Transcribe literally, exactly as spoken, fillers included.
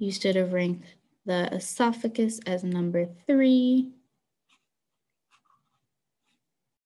You should have ranked the esophagus as number three.